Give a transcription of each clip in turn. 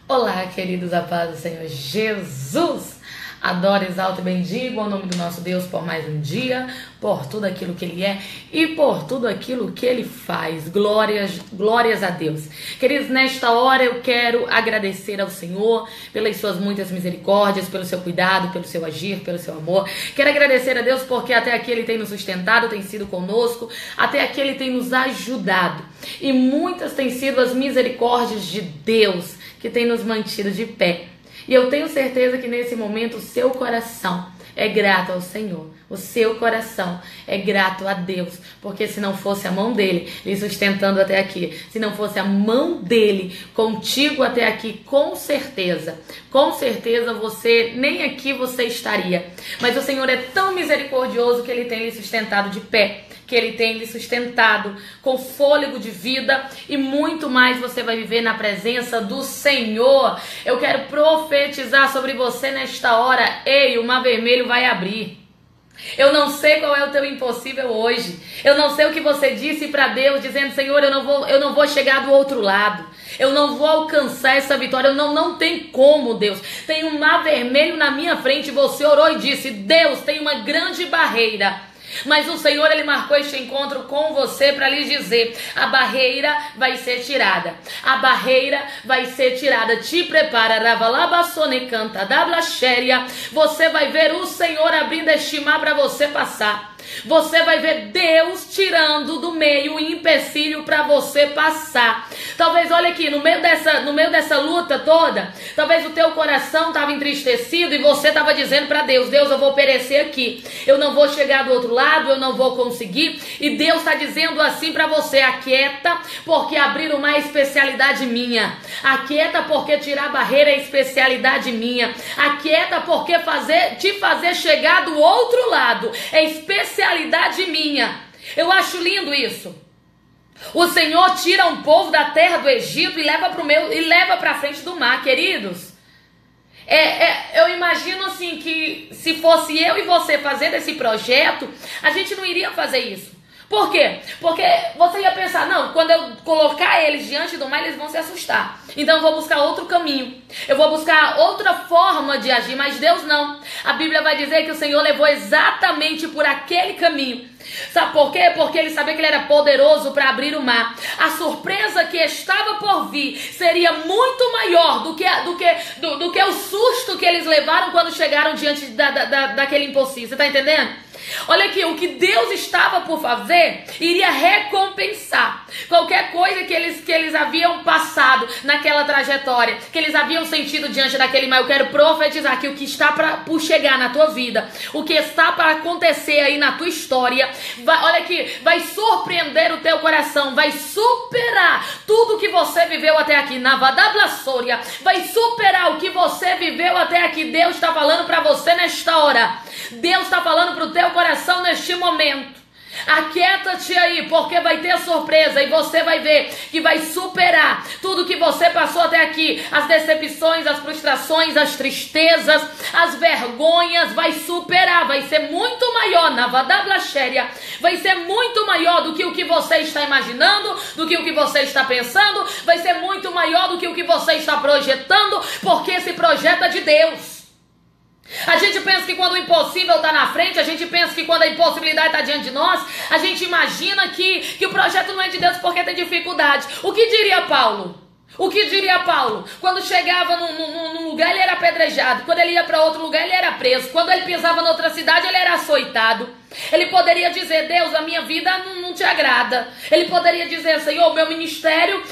Olá, queridos, a paz do Senhor Jesus. Adoro, exalto e bendigo ao nome do nosso Deus por mais um dia, por tudo aquilo que Ele é e por tudo aquilo que Ele faz. Glórias a Deus. Queridos, nesta hora eu quero agradecer ao Senhor pelas suas muitas misericórdias, pelo seu cuidado, pelo seu agir, pelo seu amor. Quero agradecer a Deus porque até aqui Ele tem nos sustentado, tem sido conosco, até aqui Ele tem nos ajudado. E muitas têm sido as misericórdias de Deus que tem nos mantido de pé. E eu tenho certeza que nesse momento o seu coração é grato ao Senhor. O seu coração é grato a Deus. Porque se não fosse a mão dele lhe sustentando até aqui, se não fosse a mão dele contigo até aqui, com certeza você, nem aqui você estaria. Mas o Senhor é tão misericordioso que Ele tem lhe sustentado de pé, que Ele tem lhe sustentado com fôlego de vida e muito mais você vai viver na presença do Senhor. Eu quero profetizar sobre você nesta hora. Ei, o mar vermelho vai abrir. Eu não sei qual é o teu impossível hoje. Eu não sei o que você disse para Deus, dizendo: Senhor, eu não vou chegar do outro lado. Eu não vou alcançar essa vitória. Não tem como, Deus. Tem um mar vermelho na minha frente. Você orou e disse: Deus, tem uma grande barreira. Mas o Senhor, Ele marcou este encontro com você para lhe dizer: a barreira vai ser tirada. A barreira vai ser tirada. Te prepara, Ravalabassone canta, Dablaxéria. Você vai ver o Senhor abrindo este mar para você passar. Você vai ver Deus tirando do meio o empecilho para você passar. Talvez, olha aqui, no meio dessa luta toda, talvez o teu coração estava entristecido e você estava dizendo para Deus: Deus, eu vou perecer aqui. Eu não vou chegar do outro lado, eu não vou conseguir. E Deus está dizendo assim para você: aquieta, porque abrir uma especialidade minha. Aquieta, porque tirar a barreira é especialidade minha. Aquieta, porque te fazer chegar do outro lado é especialidade minha. Eu acho lindo isso. O Senhor tira um povo da terra do Egito e leva para frente do mar, queridos. Eu imagino assim que se fosse eu e você fazendo esse projeto, a gente não iria fazer isso. Por quê? Porque você ia pensar: não, quando eu colocar eles diante do mar, eles vão se assustar. Então eu vou buscar outro caminho. Eu vou buscar outra forma de agir. Mas Deus não. A Bíblia vai dizer que o Senhor levou exatamente por aquele caminho. Sabe por quê? Porque Ele sabia que Ele era poderoso para abrir o mar. A surpresa que estava por vir seria muito maior do que o susto que eles levaram quando chegaram diante daquele impossível. Você está entendendo? Olha aqui, o que Deus estava por fazer iria recompensar qualquer coisa que eles haviam passado naquela trajetória, que eles haviam sentido diante daquele mar. Eu quero profetizar que o que está por chegar na tua vida, o que está para acontecer aí na tua história, olha aqui, vai surpreender o teu coração, vai superar tudo que você viveu até aqui. Navadablassória, vai superar o que você viveu até aqui. Deus está falando para você nesta hora. Deus está falando para o teu coração neste momento: aquieta-te aí, porque vai ter surpresa e você vai ver que vai superar tudo que você passou até aqui. As decepções, as frustrações, as tristezas, as vergonhas, vai superar, vai ser muito maior, Navadablaxéria, vai ser muito maior do que o que você está imaginando, do que o que você está pensando, vai ser muito maior do que o que você está projetando, porque esse projeto é de Deus. A gente pensa que quando o impossível está na frente, a gente pensa que quando a impossibilidade está diante de nós, a gente imagina que o projeto não é de Deus porque tem dificuldade. O que diria Paulo? O que diria Paulo? Quando chegava num lugar, ele era apedrejado. Quando ele ia para outro lugar, ele era preso. Quando ele pisava em outra cidade, ele era açoitado. Ele poderia dizer: Deus, a minha vida não te agrada. Ele poderia dizer: Senhor, meu ministério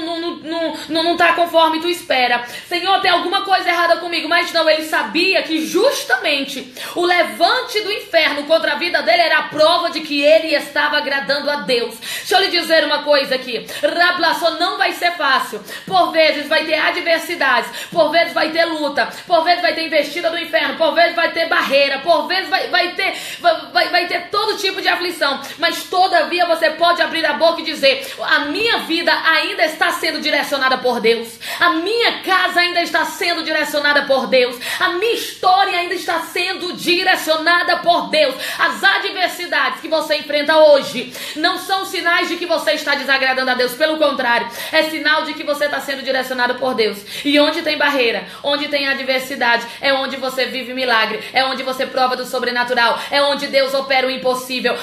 não está conforme tu espera. Senhor, tem alguma coisa errada comigo. Mas não, ele sabia que justamente o levante do inferno contra a vida dele era a prova de que ele estava agradando a Deus. Deixa eu lhe dizer uma coisa aqui: Rablaçô, não vai ser fácil. Por vezes vai ter adversidades, por vezes vai ter luta, por vezes vai ter investida do inferno, por vezes vai ter barreira, por vezes vai vai ter todo tipo de aflição, mas todavia você pode abrir a boca e dizer: a minha vida ainda está sendo direcionada por Deus, a minha casa ainda está sendo direcionada por Deus, a minha história ainda está sendo direcionada por Deus. As adversidades que você enfrenta hoje não são sinais de que você está desagradando a Deus, pelo contrário, é sinal de que você está sendo direcionado por Deus. E onde tem barreira, onde tem adversidade, é onde você vive milagre, é onde você prova do sobrenatural, é onde Deus opera o impossível.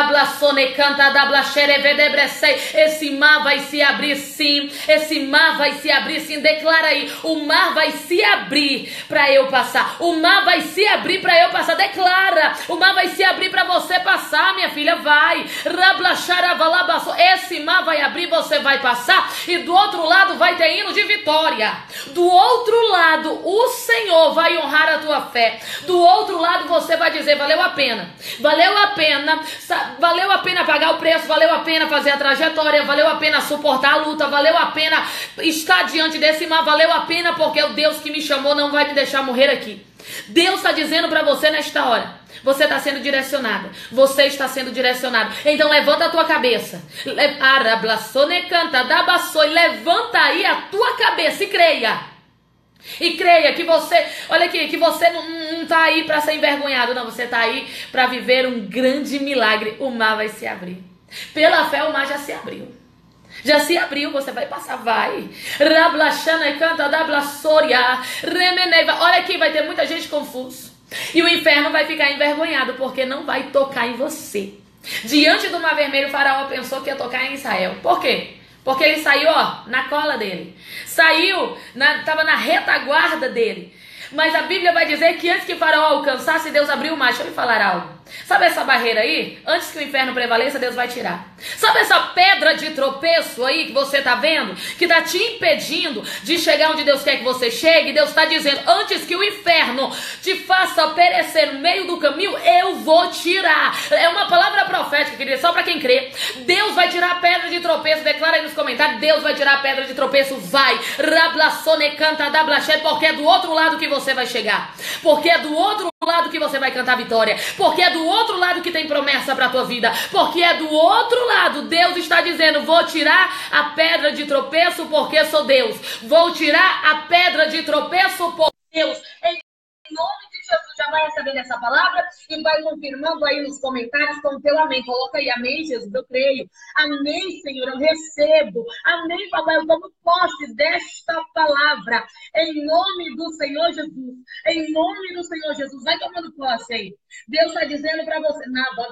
Esse mar vai se abrir sim, esse mar vai se abrir sim. Declara aí: o mar vai se abrir para eu passar, o mar vai se abrir para eu passar. Declara: o mar vai se abrir para você passar, minha filha. Vai, esse mar vai abrir, você vai passar, e do outro lado vai ter hino de vitória. Do outro lado o Senhor vai honrar a tua fé. Do outro lado você vai dizer: valeu a pena, valeu a pena, valeu a pena pagar o preço, valeu a pena fazer a trajetória, valeu a pena suportar a luta, valeu a pena estar diante desse mar, valeu a pena, porque o Deus que me chamou não vai me deixar morrer aqui. Deus está dizendo para você nesta hora: você está sendo direcionada, você está sendo direcionado. Então levanta a tua cabeça, levanta aí a tua cabeça e creia. E creia que você, olha aqui, que você não está aí para ser envergonhado, não. Você está aí para viver um grande milagre. O mar vai se abrir. Pela fé o mar já se abriu. Já se abriu, você vai passar, vai. Olha aqui, vai ter muita gente confusa. E o inferno vai ficar envergonhado, porque não vai tocar em você. Diante do Mar Vermelho, o faraó pensou que ia tocar em Israel. Por quê? Porque ele saiu, ó, na cola dele. Saiu, estava na retaguarda dele. Mas a Bíblia vai dizer que antes que o faraó alcançasse, Deus abriu o mar. Deixa eu lhe falar algo. Sabe essa barreira aí? Antes que o inferno prevaleça, Deus vai tirar. Sabe essa pedra de tropeço aí que você está vendo? Que está te impedindo de chegar onde Deus quer que você chegue? Deus está dizendo: antes que o inferno te faça perecer no meio do caminho, eu vou tirar. É uma palavra profética, querida, só para quem crê. Deus vai tirar a pedra de tropeço. Declara aí nos comentários: Deus vai tirar a pedra de tropeço. Vai. Porque é do outro lado que você vai chegar. Porque é do outro lado que você vai cantar vitória. Porque é do outro lado que tem promessa para a tua vida. Porque é do outro lado. Deus está dizendo: vou tirar a pedra de tropeço porque sou Deus. Vou tirar a pedra de tropeço por Deus. Em nome de Jesus, já vai recebendo essa palavra e vai confirmando aí nos comentários com o teu amém. Coloca aí: amém, Jesus, eu creio. Amém, Senhor, eu recebo. Amém, papai, eu tomo posse desta palavra. Em nome do Senhor Jesus. Em nome do Senhor Jesus. Vai tomando posse aí. Deus está dizendo para você: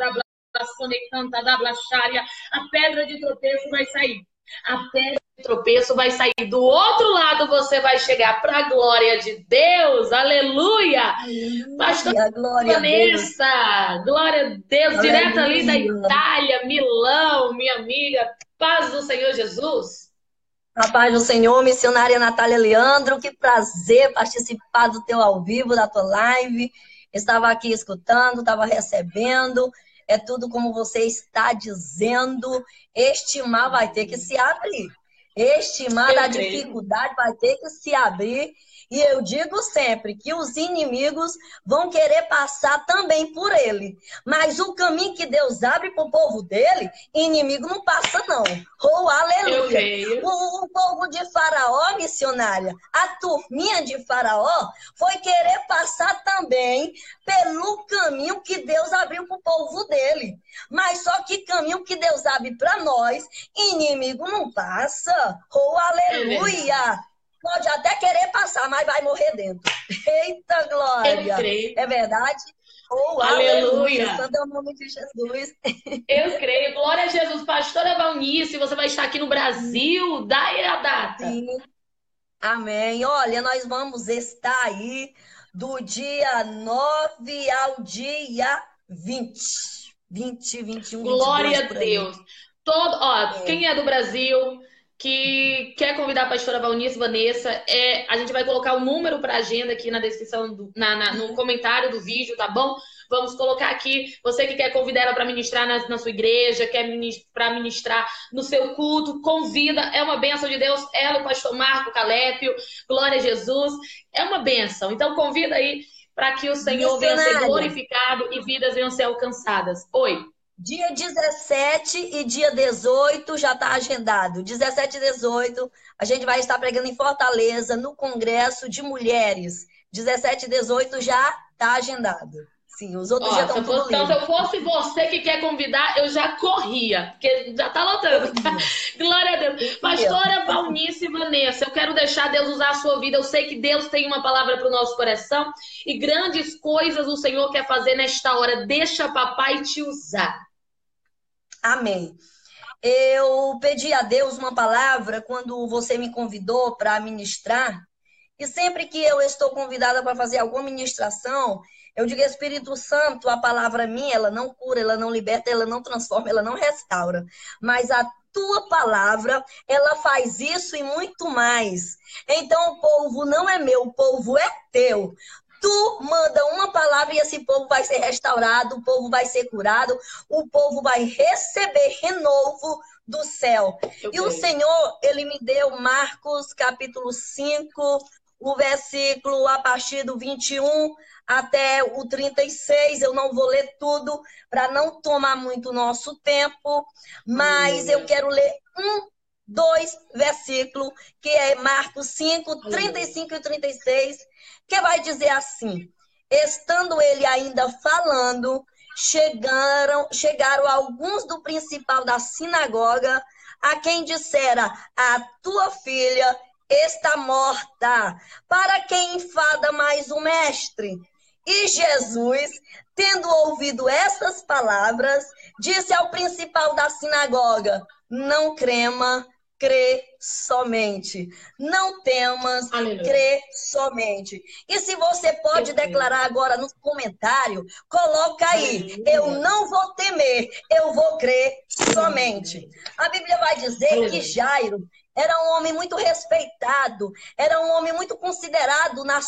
a pedra de tropeço vai sair. A pedra de tropeço vai sair. Do outro lado você vai chegar para a glória de Deus. Aleluia! Pastor Vanessa, glória a Deus. Aleluia. Direto ali da Itália, Milão, minha amiga. Paz do Senhor Jesus. A paz do Senhor, missionária Natália Leandro. Que prazer participar do teu ao vivo, da tua live. Estava aqui escutando, estava recebendo. É tudo como você está dizendo. Este mar vai ter que se abrir. Este mar da dificuldade vai ter que se abrir. E eu digo sempre que os inimigos vão querer passar também por ele. Mas o caminho que Deus abre para o povo dele, inimigo não passa não. Oh, aleluia. O povo de Faraó, missionária, a turminha de Faraó, foi querer passar também pelo caminho que Deus abriu para o povo dele. Mas só que caminho que Deus abre para nós, inimigo não passa. Oh, aleluia. Pode até querer passar, mas vai morrer dentro. Eita, glória! É verdade? Oh, aleluia! Santo é o nome de Jesus. Eu creio. Glória a Jesus. Pastora Valnice, você vai estar aqui no Brasil. Dá aí a data. Sim. Amém. Olha, nós vamos estar aí do dia 9 ao dia 20. 20, 21, glória a Deus. Quem é do Brasil, que quer convidar a pastora Valnice, Vanessa, a gente vai colocar o número para agenda aqui na descrição, no comentário do vídeo, tá bom? Vamos colocar aqui, você que quer convidar ela para ministrar na sua igreja, quer para ministrar no seu culto, convida, é uma bênção de Deus, ela, o pastor Marco Calépio, glória a Jesus, é uma bênção, então convida aí. para que o Senhor venha ser Missionária, glorificado e vidas venham ser alcançadas. Oi. dia 17 e dia 18 já está agendado. 17 e 18, a gente vai estar pregando em Fortaleza, no Congresso de Mulheres. 17 e 18 já está agendado. Sim, os outros já estão tudo então, se livres. eu fosse você que quer convidar, eu já corria, porque já está lotando. Tá? Glória a Deus. Pastora Valnice Vanessa, eu quero deixar Deus usar a sua vida. Eu sei que Deus tem uma palavra para o nosso coração e grandes coisas o Senhor quer fazer nesta hora. Deixa papai te usar. Amém. Eu pedi a Deus uma palavra quando você me convidou para ministrar. E sempre que eu estou convidada para fazer alguma ministração, eu digo, Espírito Santo, a palavra minha, ela não cura, ela não liberta, ela não transforma, ela não restaura. Mas a tua palavra, ela faz isso e muito mais. Então o povo não é meu, o povo é teu. Tu manda uma palavra e esse povo vai ser restaurado, o povo vai ser curado, o povo vai receber renovo do céu. E o Senhor, ele me deu Marcos capítulo 5, o versículo a partir do 21 até o 36. Eu não vou ler tudo para não tomar muito nosso tempo, mas eu quero ler 2 versículos, que é Marcos 5, 35 e 36, que vai dizer assim: estando ele ainda falando, chegaram alguns do principal da sinagoga, a quem dissera, a tua filha está morta, para quem enfada mais o mestre? E Jesus, tendo ouvido essas palavras, disse ao principal da sinagoga, não crema, crê somente. Não temas, Aleluia. crê somente. E se você pode declarar agora no comentário, coloca aí, aleluia, eu não vou temer, eu vou crer somente. A Bíblia vai dizer aleluia, que Jairo era um homem muito respeitado, era um homem muito considerado na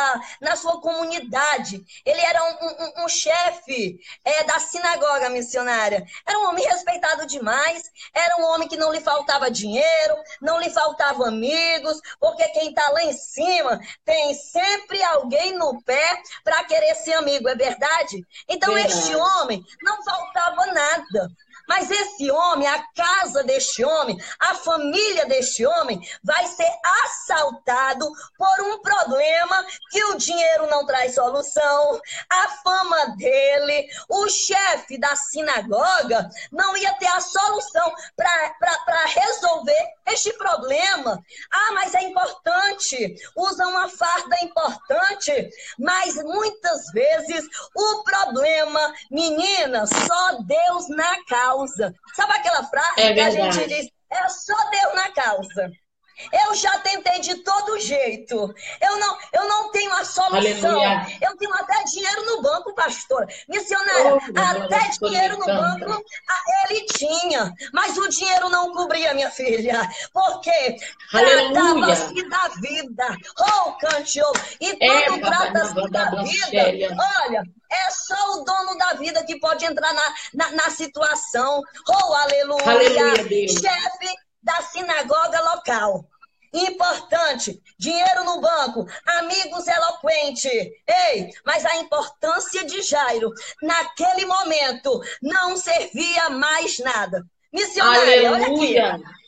sua comunidade. Ele era um chefe da sinagoga missionária. Era um homem respeitado demais, era um homem que não lhe faltava dinheiro, não lhe faltava amigos, porque quem está lá em cima tem sempre alguém no pé para querer ser amigo, é verdade? Então verdade. Este homem não faltava nada. Mas esse homem, a casa deste homem, a família deste homem vai ser assaltado por um problema que o dinheiro não traz solução, a fama dele, o chefe da sinagoga não ia ter a solução para resolver este problema. Ah, mas é importante, usa uma farda importante, mas muitas vezes o problema, menina, só Deus na causa. Sabe aquela frase que a gente diz, é só Deus na causa. Eu já tentei de todo jeito. Eu não tenho a solução. Aleluia. Eu tenho até dinheiro no banco, pastor. Missionária, até dinheiro no banco ele tinha. Mas o dinheiro não cobria, minha filha. Porque tratava-se da vida. Oh, canteou. E quando trata-se da vida, olha, é só o dono da vida que pode entrar na situação. Oh, aleluia. Aleluia, chefe da sinagoga local. Importante, dinheiro no banco, amigos eloquentes. Ei, mas a importância de Jairo, naquele momento, não servia mais nada. Missionária, olha aqui.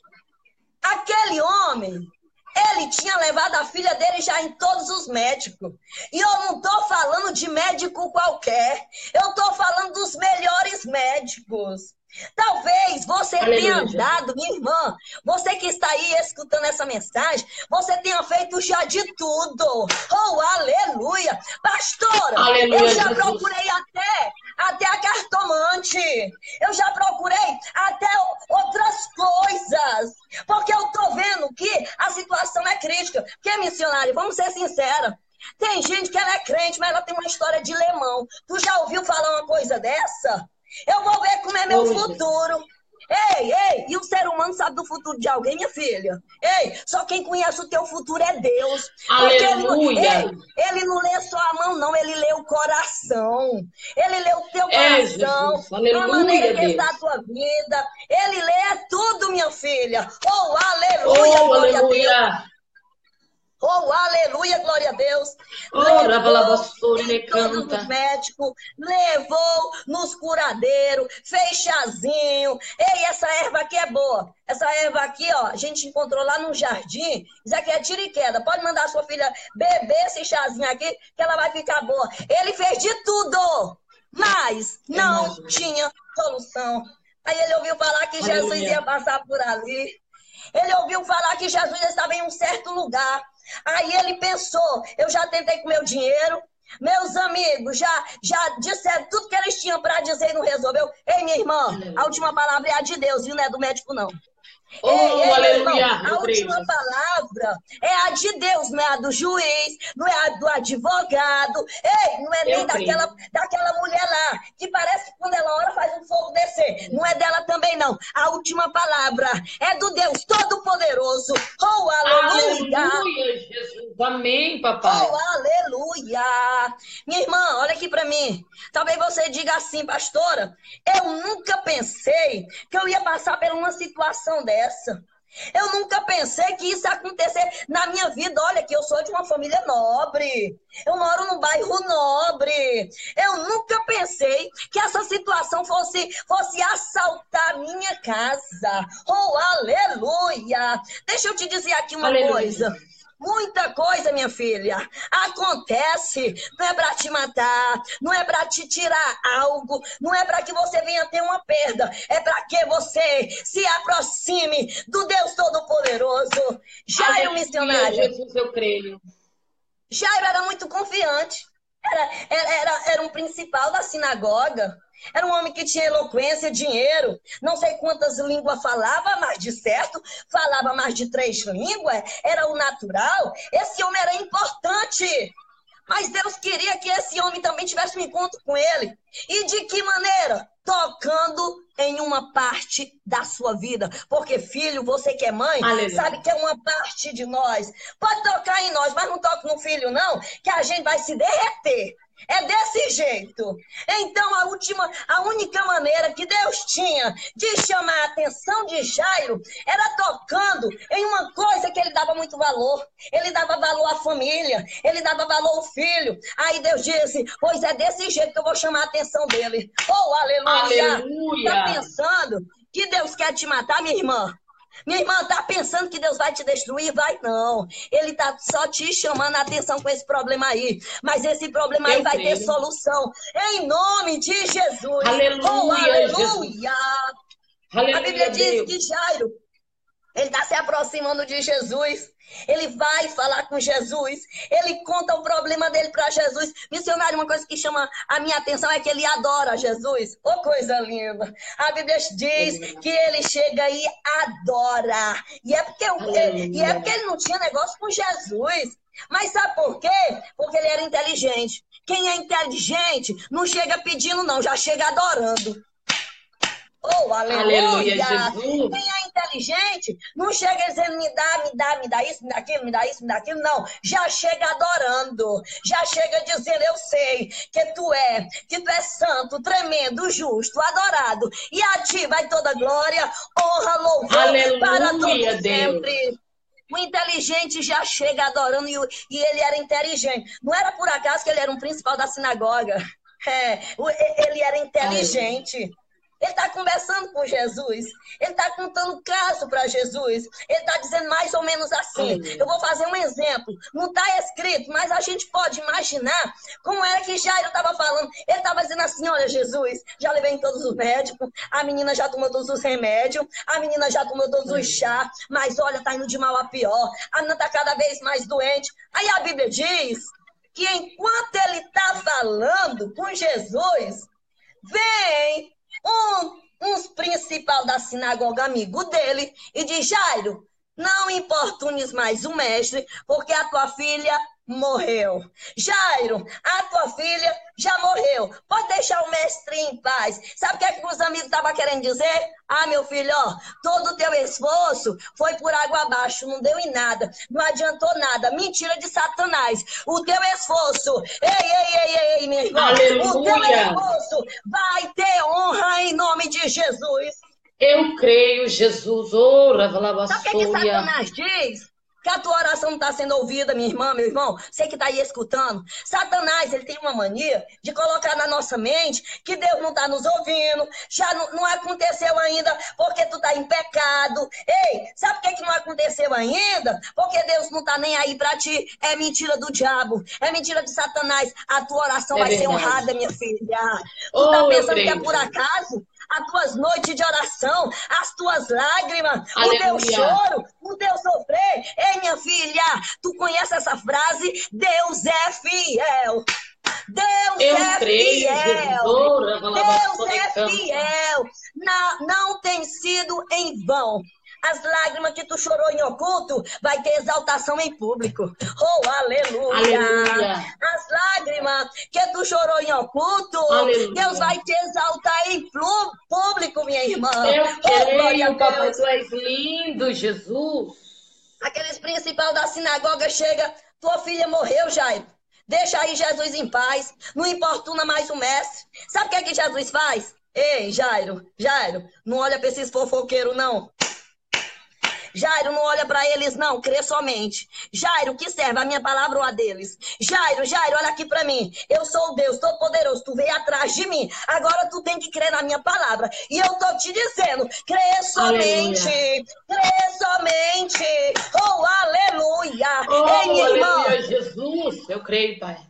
Aquele homem, ele tinha levado a filha dele já em todos os médicos. E eu não estou falando de médico qualquer. Eu estou falando dos melhores médicos. Talvez você tenha andado, minha irmã, você que está aí escutando essa mensagem, você tenha feito já de tudo. Oh, aleluia! Pastora, aleluia, eu já procurei até a cartomante. Eu já procurei até outras coisas. Porque eu estou vendo que a situação é crítica. Porque, missionária, vamos ser sinceros. Tem gente que ela é crente, mas ela tem uma história de lemão. Tu já ouviu falar uma coisa dessa? Eu vou ver como é meu futuro. Ei, e o ser humano sabe do futuro de alguém, minha filha? Ei, só quem conhece o teu futuro é Deus. Aleluia. Ele não lê só a mão, não, ele lê o coração. Ele lê o teu coração, a maneira que está a tua vida. Ele lê tudo, minha filha. Oh, aleluia, glória a Deus. Oh, Oh, aleluia, glória a Deus. Ora, Levou ele em todos canta. os médicos, levou nos curadeiros, fez chazinho. Ei, essa erva aqui é boa. Essa erva aqui, ó, a gente encontrou lá no jardim. Isso aqui é tiro e queda. Pode mandar a sua filha beber esse chazinho aqui, que ela vai ficar boa. Ele fez de tudo, mas não tinha solução. Aí ele ouviu falar que Jesus ia passar por ali. Ele ouviu falar que Jesus estava em um certo lugar. Aí ele pensou, eu já tentei com meu dinheiro, meus amigos já disseram tudo que eles tinham para dizer e não resolveu. Ei, minha irmã, a última palavra é a de Deus, viu? Não é do médico, não. Ei, aleluia, irmão, a última palavra é a de Deus, não é a do juiz, não é a do advogado, ei, não é nem daquela mulher lá, que parece que quando ela ora faz um fogo descer. Não é dela também, não. A última palavra é do Deus Todo-Poderoso. Oh, aleluia! Aleluia, Jesus. Amém, papai. Oh, aleluia! Minha irmã, olha aqui para mim. Talvez você diga assim, pastora, eu nunca pensei que eu ia passar por uma situação dessa. Eu nunca pensei que isso ia acontecer na minha vida. Olha que eu sou de uma família nobre. Eu moro num bairro nobre. Eu nunca pensei que essa situação fosse assaltar a minha casa. Oh, aleluia! Deixa eu te dizer aqui uma coisa. Muita coisa, minha filha, acontece, não é para te matar, não é para te tirar algo, não é para que você venha ter uma perda, é para que você se aproxime do Deus Todo-Poderoso. Jairo, missionário. Jesus, eu creio. Jairo era muito confiante, era um principal da sinagoga. Era um homem que tinha eloquência, dinheiro, não sei quantas línguas falava, mas de certo, falava mais de 3 línguas, era o natural. Esse homem era importante, mas Deus queria que esse homem também tivesse um encontro com ele. E de que maneira? Tocando em uma parte da sua vida. Porque, filho, você que é mãe, sabe que é uma parte de nós. Pode tocar em nós, mas não toque no filho, não, que a gente vai se derreter. É desse jeito. Então, a única maneira que Deus tinha de chamar a atenção de Jairo era tocando em uma coisa que ele dava muito valor. Ele dava valor à família, ele dava valor ao filho. Aí Deus disse, pois é desse jeito que eu vou chamar a atenção dele. Oh, aleluia! Aleluia! Tá pensando que Deus quer te matar, minha irmã? Minha irmã, tá pensando que Deus vai te destruir? Vai não. Ele tá só te chamando a atenção com esse problema aí. Mas esse problema aí vai ter solução. Em nome de Jesus. Aleluia, oh, aleluia. Aleluia, a Bíblia diz que Jairo, ele está se aproximando de Jesus. Ele vai falar com Jesus. Ele conta o problema dele para Jesus. Missionário, uma coisa que chama a minha atenção é que ele adora Jesus. Oh, coisa linda. A Bíblia diz que ele chega e adora. E é porque ele não tinha negócio com Jesus. Mas sabe por quê? Porque ele era inteligente. Quem é inteligente não chega pedindo, não. Já chega adorando. Oh, aleluia! Aleluia, Jesus. Quem é inteligente não chega dizendo me dá isso, me dá aquilo, me dá isso, me dá aquilo, não. Já chega adorando, já chega dizendo eu sei que tu é santo, tremendo, justo, adorado. E a ti vai toda glória, honra, louvor para todo sempre. O inteligente já chega adorando e ele era inteligente. Não era por acaso que ele era um principal da sinagoga. Ele era inteligente. Ele está conversando com Jesus. Ele está contando caso para Jesus. Ele está dizendo mais ou menos assim. Eu vou fazer um exemplo. Não está escrito, mas a gente pode imaginar como era que Jairo estava falando. Ele estava dizendo assim, olha, Jesus, já levei em todos os médicos, a menina já tomou todos os remédios, a menina já tomou todos os chá, mas olha, está indo de mal a pior. A menina está cada vez mais doente. Aí a Bíblia diz que enquanto ele está falando com Jesus, vem uns principal da sinagoga amigo dele e diz, Jairo, não importunes mais o mestre, porque a tua filha morreu. Jairo, a tua filha já morreu. Pode deixar o mestre em paz. Sabe o que é que os amigos estavam querendo dizer? Ah, meu filho, ó, todo o teu esforço foi por água abaixo, não deu em nada, não adiantou nada. Mentira de Satanás. O teu esforço, ei, minha irmã, o teu esforço vai ter honra em nome de Jesus. Eu creio, Jesus. Ora, sabe o que Satanás diz? O que a tua oração não está sendo ouvida, minha irmã, meu irmão, você que está aí escutando. Satanás, ele tem uma mania de colocar na nossa mente que Deus não está nos ouvindo, já não aconteceu ainda porque tu está em pecado. Ei, sabe por que não aconteceu ainda? Porque Deus não está nem aí para ti. É mentira do diabo, é mentira de Satanás. A tua oração vai ser honrada, minha filha. Tu está pensando que é por acaso? As tuas noites de oração, as tuas lágrimas, o teu choro, o teu sofrer. Ei, minha filha, tu conhece essa frase? Deus é fiel. Deus é fiel. Deus é fiel. Não tem sido em vão. As lágrimas que tu chorou em oculto vai ter exaltação em público. Oh, aleluia! As lágrimas que tu chorou em oculto, aleluia, Deus vai te exaltar em público, minha irmã. Eu creio, papai, tu és lindo, Jesus. Aqueles principais da sinagoga chega, tua filha morreu, Jairo. Deixa aí Jesus em paz. Não importuna mais o mestre. Sabe o que é que Jesus faz? Ei, Jairo, não olha para esses fofoqueiros, não. Jairo, não olha para eles, não, crê somente. Jairo, que serve a minha palavra ou a deles? Jairo, olha aqui para mim. Eu sou o Deus Todo-Poderoso, tu veio atrás de mim. Agora tu tem que crer na minha palavra. E eu tô te dizendo, crê somente. Aleluia. Crê somente. Oh, aleluia. Oh, ei, minha irmã. Aleluia, Jesus. Eu creio, Pai.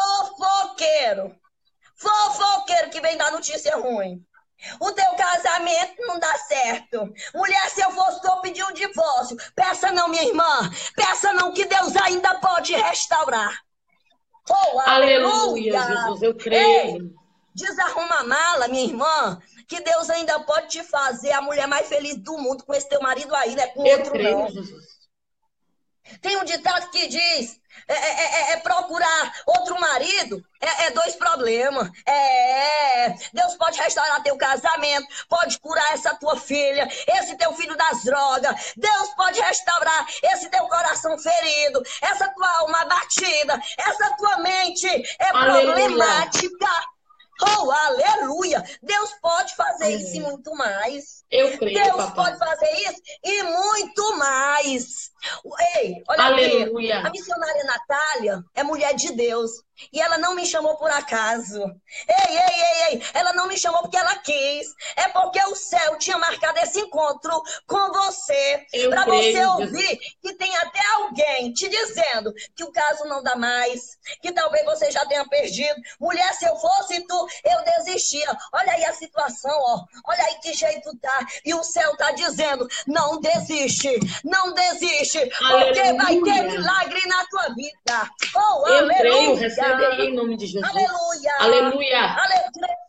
Fofoqueiro que vem dar notícia ruim. O teu casamento não dá certo. Mulher, se eu fosse tu, eu pedir um divórcio. Peça não, minha irmã. Peça não, que Deus ainda pode restaurar. Oh, aleluia, Jesus, eu creio. Ei, desarruma a mala, minha irmã, que Deus ainda pode te fazer a mulher mais feliz do mundo com esse teu marido aí, não é com outro creio, não. Jesus. Tem um ditado que diz... procurar outro marido é dois problemas. Deus pode restaurar teu casamento, pode curar essa tua filha, esse teu filho das drogas. Deus pode restaurar esse teu coração ferido, essa tua alma abatida, essa tua mente problemática. Oh, aleluia! Deus pode fazer isso e muito mais. Eu creio, Deus papai. pode fazer isso e muito mais. Ei, olha aleluia. Aqui. A missionária Natália é mulher de Deus. E ela não me chamou por acaso. Ei. Ela não me chamou porque ela quis. É porque o céu tinha marcado esse encontro com você. Para você ouvir que tem até alguém te dizendo que o caso não dá mais. Que talvez você já tenha perdido. Mulher, se eu fosse tu, eu desistia. Olha aí a situação, ó. Olha aí que jeito tá. E o céu tá dizendo, não desiste. Não desiste. Porque aleluia. Vai ter milagre na tua vida. Oh, eu aleluia. Creio, recebe aí em nome de Jesus. Aleluia. Aleluia. Aleluia.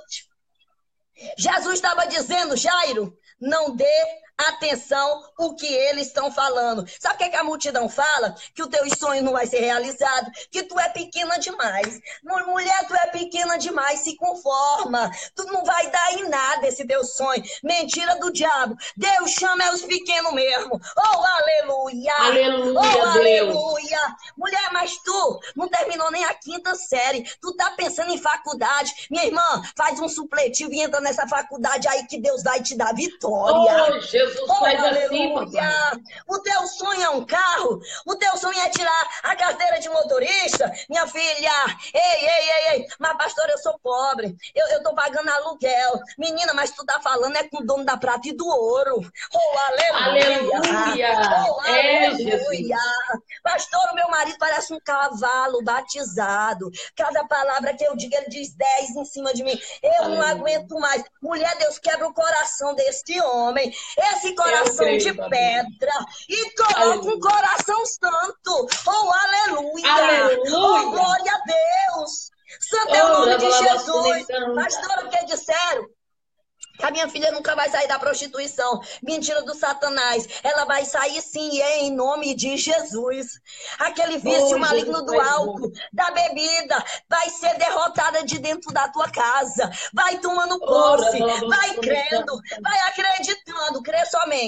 Jesus estava dizendo, Jairo, não dê atenção o que eles estão falando. Sabe o que a multidão fala? Que o teu sonho não vai ser realizado, que tu é pequena demais. Mulher, tu é pequena demais, se conforma. Tu não vai dar em nada esse teu sonho. Mentira do diabo. Deus chama os pequenos mesmo. Oh, aleluia. Aleluia, oh, Deus. Aleluia. Mulher, mas tu não terminou nem a 5ª série. Tu tá pensando em faculdade. Minha irmã, faz um supletivo e entra nessa faculdade aí que Deus vai te dar vitória. Oh, Jesus, faz assim, papai. O teu sonho é um carro? O teu sonho é tirar a carteira de motorista? Minha filha, ei. Mas, pastor, eu sou pobre. Eu tô pagando aluguel. Menina, mas tu tá falando é com o dono da prata e do ouro. Oh, aleluia. Aleluia. Oh, aleluia. Pastor, o meu marido parece um cavalo batizado. Cada palavra que eu digo, ele diz 10 em cima de mim. Eu não aguento mais. Mulher, Deus quebra o coração desse homem. Esse coração de pedra. E coloca um coração santo. Oh, aleluia. Oh, glória a Deus. Santo é o nome de Jesus. Pastor, o que disseram? Que a minha filha nunca vai sair da prostituição. Mentira do Satanás. Ela vai sair sim, em nome de Jesus. Aquele vício maligno do álcool, da bebida, vai ser derrotada de dentro da tua casa. Vai tomando posse, vai crendo, vai acreditando. Crê somente.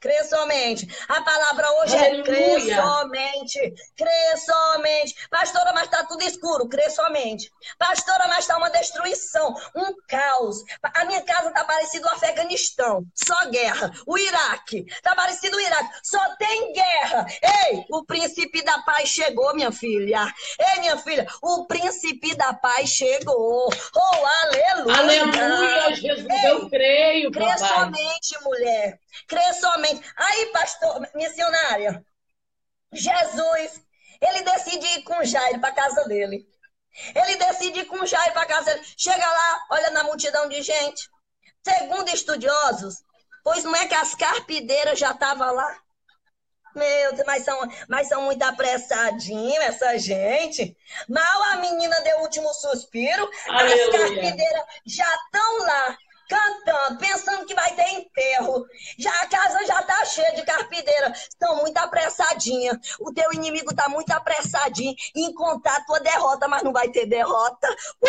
Crê somente. A palavra hoje é crê somente. Crê somente. Pastora, mas está tudo escuro. Crê somente. Pastora, mas está uma destruição. Um caos. A minha casa está parecida o Afeganistão. Só guerra. O Iraque. Está parecido o Iraque. Só tem guerra. Ei, o príncipe da paz chegou, minha filha. Ei, minha filha. O príncipe da paz chegou. Oh, aleluia. Aleluia, Jesus. Ei, eu creio, crê papai. somente, mulher. Crê somente. Aí, pastor, missionária, Jesus, ele decide ir com Jairo para casa dele. Ele decide ir com Jairo para casa dele. Chega lá, olha na multidão de gente. Segundo estudiosos, pois não é que as carpideiras já estavam lá? Meu Deus, mas são muito apressadinhos essa gente. Mal a menina deu o último suspiro, Aleluia. As carpideiras já estão lá, cantando, pensando que vai ter enterro. A casa já está cheia de carpideira. Estão muito apressadinhas. O teu inimigo está muito apressadinho em contar a tua derrota, mas não vai ter derrota.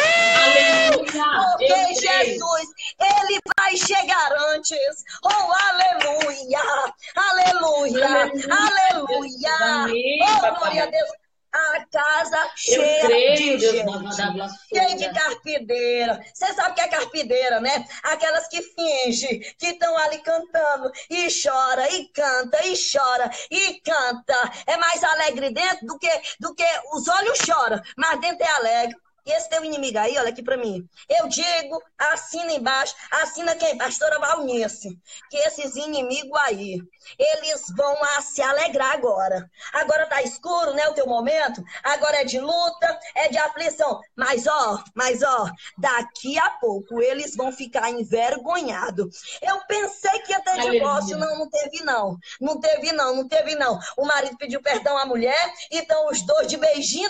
Porque Jesus, ele vai chegar antes. Oh, aleluia! Aleluia! Aleluia! Oh, glória a Deus! A casa cheia de gente, cheia de carpideira. Você sabe o que é carpideira, né? Aquelas que fingem que estão ali cantando e chora, e canta, e chora, e canta. É mais alegre dentro do que os olhos choram, mas dentro é alegre. E esse teu inimigo aí, olha aqui pra mim. Eu digo, assina embaixo, assina quem? Pastora Valnice. Que esses inimigos aí, eles vão se alegrar agora. Agora tá escuro, né, o teu momento. Agora é de luta, é de aflição. Mas ó, daqui a pouco eles vão ficar envergonhados. Eu pensei que ia ter divórcio, não teve não. Não teve não. O marido pediu perdão à mulher, então os dois de beijinho,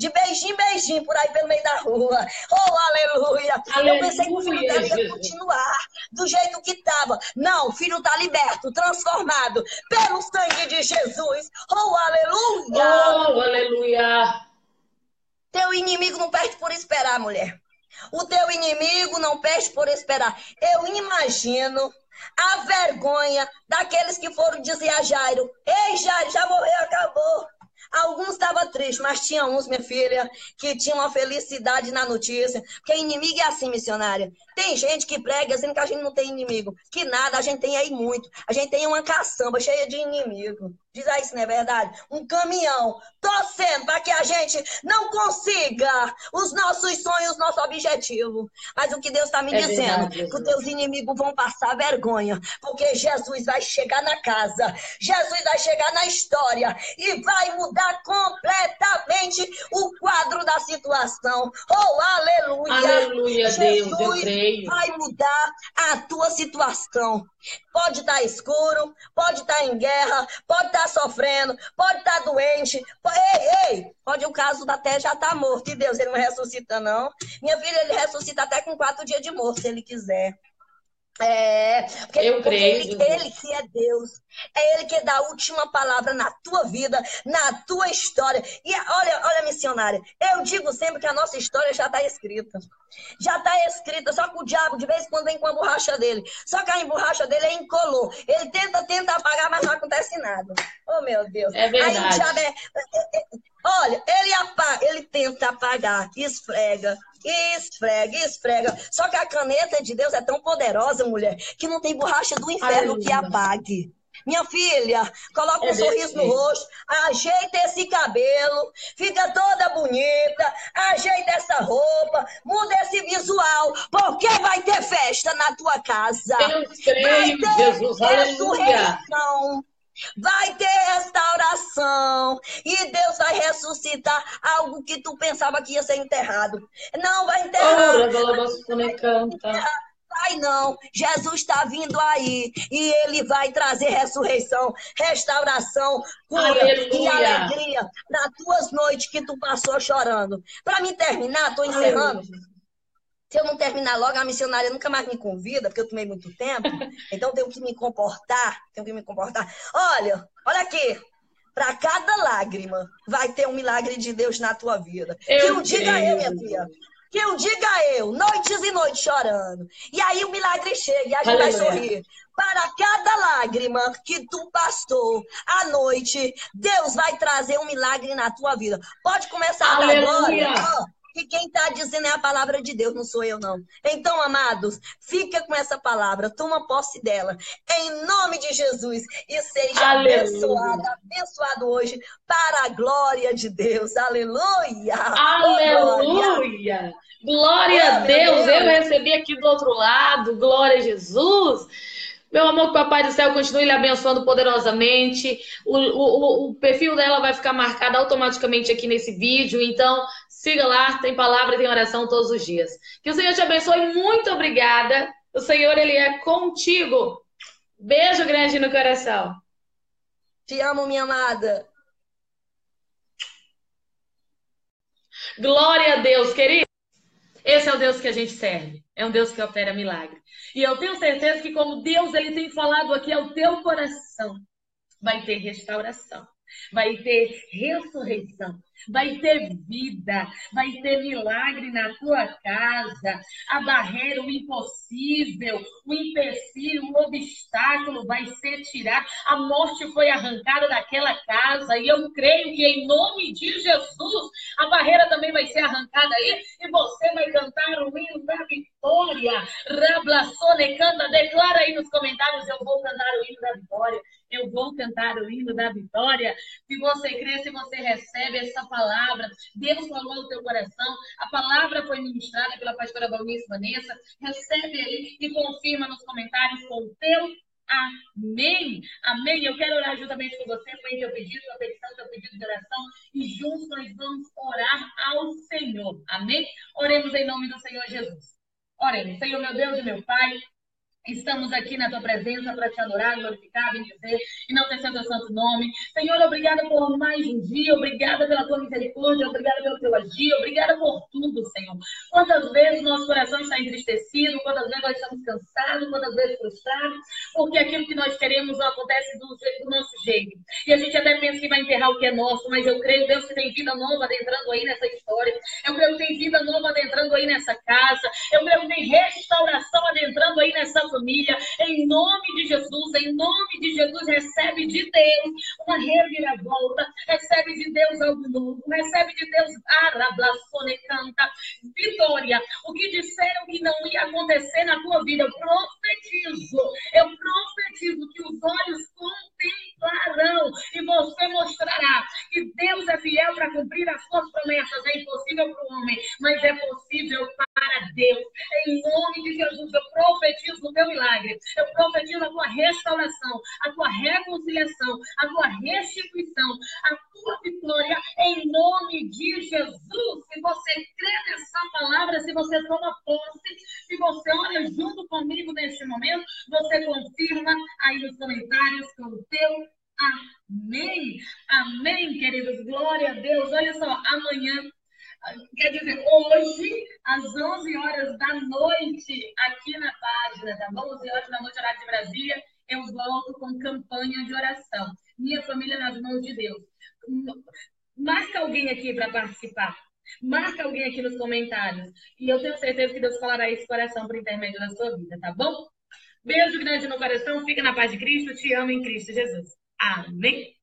por aí pelo meio da rua. Oh, aleluia. Eu pensei que o filho dela ia continuar do jeito que estava. Não, o filho está liberto, transformado pelo sangue de Jesus. Oh, aleluia. Oh, aleluia. Teu inimigo não perde por esperar, mulher. O teu inimigo não perde por esperar. Eu imagino a vergonha daqueles que foram dizer a Jairo: ei, Jairo, já morreu, acabou. Alguns estavam tristes, mas tinha uns, minha filha, que tinham uma felicidade na notícia. Porque inimigo é assim, missionária. Tem gente que prega dizendo que a gente não tem inimigo. Que nada, a gente tem aí muito. A gente tem uma caçamba cheia de inimigo. Diz aí se não é verdade. Um caminhão torcendo para que a gente não consiga os nossos sonhos, nosso objetivo. Mas o que Deus está me dizendo, verdade, que os teus inimigos vão passar vergonha. Porque Jesus vai chegar na casa. Jesus vai chegar na história. E vai mudar completamente o quadro da situação. Oh, aleluia! Aleluia, Jesus, Deus, eu creio. Vai mudar a tua situação. Pode estar escuro, pode estar em guerra, pode estar sofrendo, pode estar doente. Pode o caso até já estar morto. E Deus, ele não ressuscita, não. Minha filha, ele ressuscita até com 4 dias de morto, se ele quiser. Porque ele que é Deus, é ele que dá a última palavra na tua vida, na tua história. E olha, missionária, eu digo sempre que a nossa história já está escrita. Já está escrita, só que o diabo de vez em quando vem com a borracha dele. Só que a borracha dele é incolor. Ele tenta apagar, mas não acontece nada. Oh, meu Deus. É verdade. Aí o diabo olha, ele tenta apagar, esfrega. Só que a caneta de Deus é tão poderosa, mulher, que não tem borracha do inferno que apague. Minha filha, coloca um sorriso no rosto, ajeita esse cabelo, fica toda bonita, ajeita essa roupa, muda esse visual, porque vai ter festa na tua casa. Eu creio, Jesus, aleluia. Vai ter restauração e Deus vai ressuscitar algo que tu pensava que ia ser enterrado. Não vai enterrar. Vai não, Jesus está vindo aí e ele vai trazer ressurreição, restauração, cura e alegria nas tuas noites que tu passou chorando. Para mim terminar, estou encerrando. Se eu não terminar logo, a missionária nunca mais me convida, porque eu tomei muito tempo. Então tenho que me comportar. Olha aqui. Para cada lágrima vai ter um milagre de Deus na tua vida. Que não diga eu, minha filha. que eu diga eu, noites e noites chorando. E aí o milagre chega e a gente vai sorrir. Para cada lágrima que tu passou à noite, Deus vai trazer um milagre na tua vida. Pode começar a dar glória. Que quem está dizendo é a palavra de Deus, não sou eu, não. Então, amados, fica com essa palavra, toma posse dela, em nome de Jesus, e seja abençoado hoje, para a glória de Deus. Aleluia! Aleluia! Glória a Deus! Eu recebi aqui do outro lado, glória a Jesus! Meu amor, que o Papai do Céu continue lhe abençoando poderosamente. O perfil dela vai ficar marcado automaticamente aqui nesse vídeo. Então, siga lá, tem palavra e tem oração todos os dias. Que o Senhor te abençoe. Muito obrigada. O Senhor, Ele é contigo. Beijo grande no coração. Te amo, minha amada. Glória a Deus, querido. Esse é o Deus que a gente serve. É um Deus que opera milagre. E eu tenho certeza que como Deus ele tem falado aqui ao teu coração, vai ter restauração, vai ter ressurreição, vai ter vida, vai ter milagre na tua casa. A barreira, o impossível, o empecilho, o obstáculo vai ser tirado. A morte foi arrancada daquela casa e eu creio que em nome de Jesus a barreira também vai ser arrancada aí e você vai cantar o hino da vitória. Rablaçonecanda, declara aí nos comentários: eu vou cantar o hino da vitória. Eu vou cantar o hino da vitória. Se você crê, se você recebe essa palavra, Deus falou no teu coração, a palavra foi ministrada pela pastora Valnice Vanessa, recebe aí e confirma nos comentários com o teu amém. Amém. Eu quero orar juntamente com você, foi teu pedido, tua petição, teu pedido de oração, e juntos nós vamos orar ao Senhor. Amém? Oremos em nome do Senhor Jesus. Oremos. Senhor, meu Deus e meu Pai, estamos aqui na tua presença para te adorar, glorificar, bendizer, enaltecer o teu santo nome. Senhor, obrigada por mais um dia, obrigada pela tua misericórdia, obrigada pelo teu agir, obrigada por tudo, Senhor. Quantas vezes nosso coração está entristecido, quantas vezes nós estamos cansados, quantas vezes frustrados, porque aquilo que nós queremos não acontece do nosso jeito. E a gente até pensa que vai enterrar o que é nosso, mas eu creio, Deus, que tem vida nova adentrando aí nessa história. Eu creio que tem vida nova adentrando aí nessa casa. Eu creio que tem restauração adentrando aí nessa família, em nome de Jesus, recebe de Deus uma reviravolta, recebe de Deus algo novo, recebe de Deus arablaçonecanta, vitória. O que disseram que não ia acontecer na tua vida, eu profetizo que os olhos contemplarão e você mostrará que Deus é fiel para cumprir as suas promessas. É impossível para o homem, mas é possível para Deus. Em nome de Jesus, eu profetizo o teu milagre, eu profetizo a tua restauração, a tua reconciliação, a tua restituição, a tua vitória, em nome de Jesus. Se você crê nessa palavra, se você toma posse, se você ora junto comigo neste momento, você confirma aí nos comentários com o teu amém. Amém, queridos. Glória a Deus. Olha só, amanhã, quer dizer, hoje, às 11 horas da noite, aqui na página, tá bom? 11 horas da noite, horário de Brasília, eu volto com campanha de oração. Minha família nas mãos de Deus. Marca alguém aqui para participar. Marca alguém aqui nos comentários. E eu tenho certeza que Deus falará esse coração por intermédio da sua vida, tá bom? Beijo grande no coração. Fica na paz de Cristo. Te amo em Cristo Jesus. Amém.